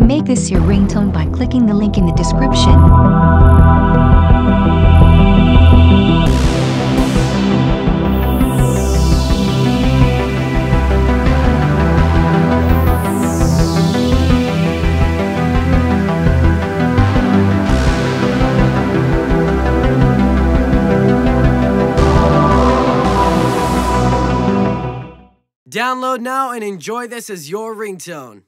Make this your ringtone by clicking the link in the description. Download now and enjoy this as your ringtone.